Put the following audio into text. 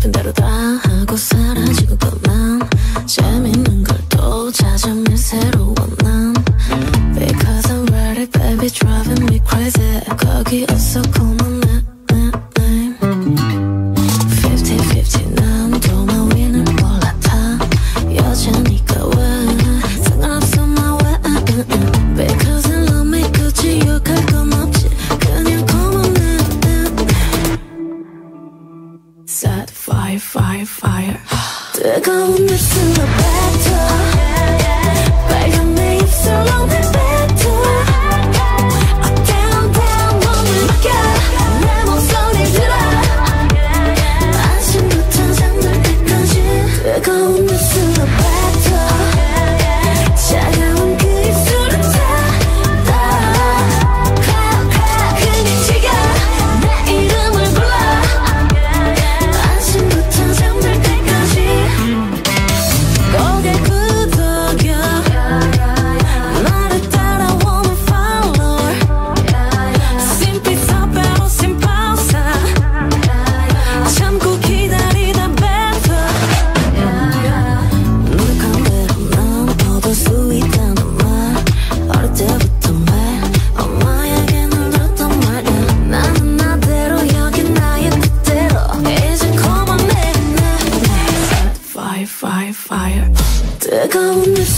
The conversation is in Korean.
시킨 대로 다 하고 사라지고 또난 재밌는 걸 또 찾으면 새로운 난 Because I'm ready baby driving me crazy 거기 어서 call my name 50-50 난 도마 위는 올라타 여자니까 왜 상관없어 my way Because I love me 굳이 욕할 건 없지 그냥 call my name Set fire fire fire 뜨거운 입술로 뱉어 빨간 내 입술로 내 뱉어 Up down down 몸을 맡겨 내 목소리 들어 안심부터 잠들 때까지 뜨거운 입술로 뱉어 차가운 그 입술을 닫아 그게 지겨 내 이름을 불러 안심부터 잠들 때까지 고개 끄덕여 나를 따라오는 follower Sin pizza pero sin pausa 참고 기다리다 뱉어 노력한 대로 난 얻을 수 있다는 말 어릴 때부터 매일 엄마에게는 들었단 말이야 나는 나대로 여긴 나의 뜻대로 이제 call my name Fire fire fire 뜨거운